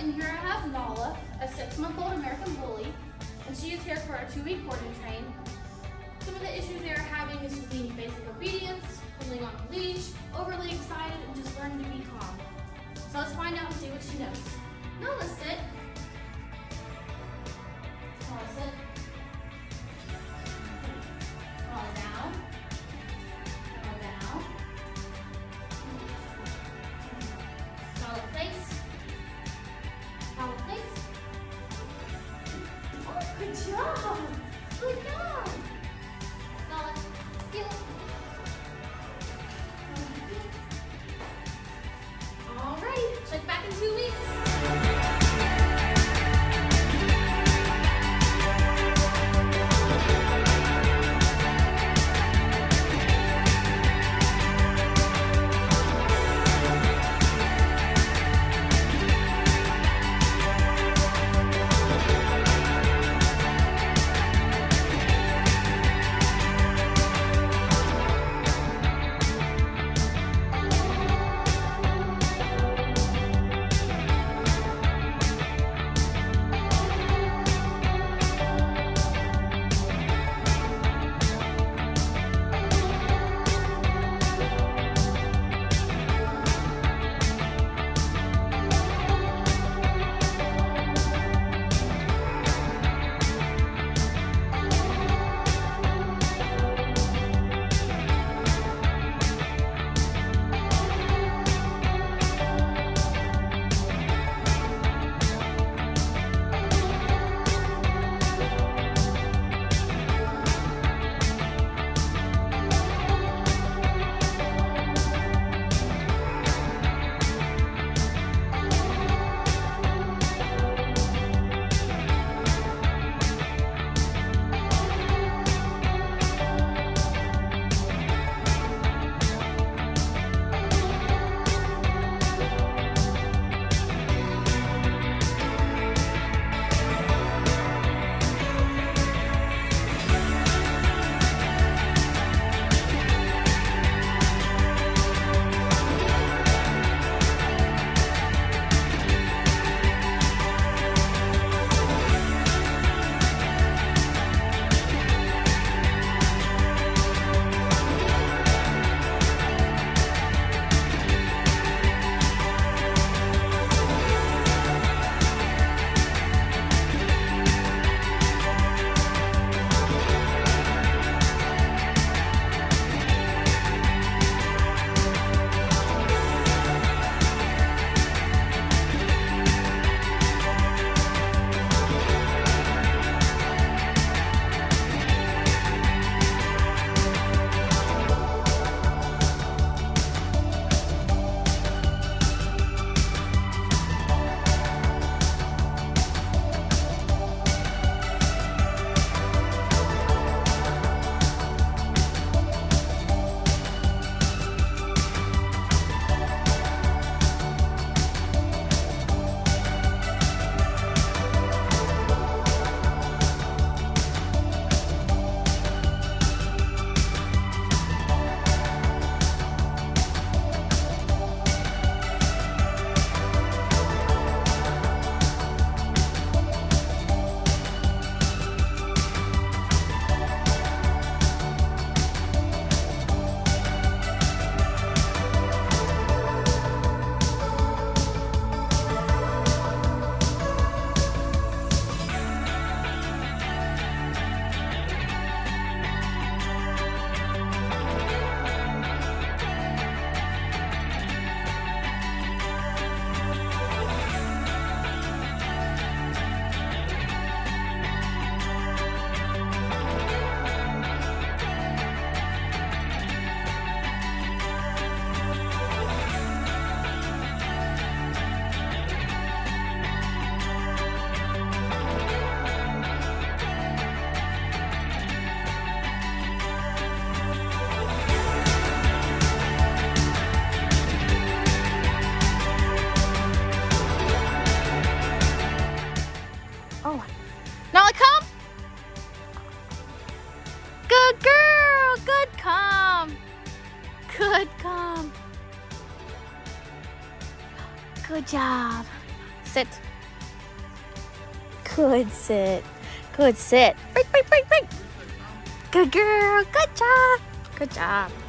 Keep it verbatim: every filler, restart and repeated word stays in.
in here I have Nala, a six-month-old American bully, and she is here for a two-week board and train. Some of the issues they are having is just needing basic obedience, holding on a leash, overly excited, and just learning to be calm. So let's find out and see what she knows. Nala, sit. Nala, sit. Nala, down. Nala, down. Nala, place. Nala, place. Oh, good job. Good job. Nala, heel. All right, check back in two weeks. Good, calm. Good job. Sit. Good sit. Good sit. Break, break, break, break. Good girl. Good job. Good job.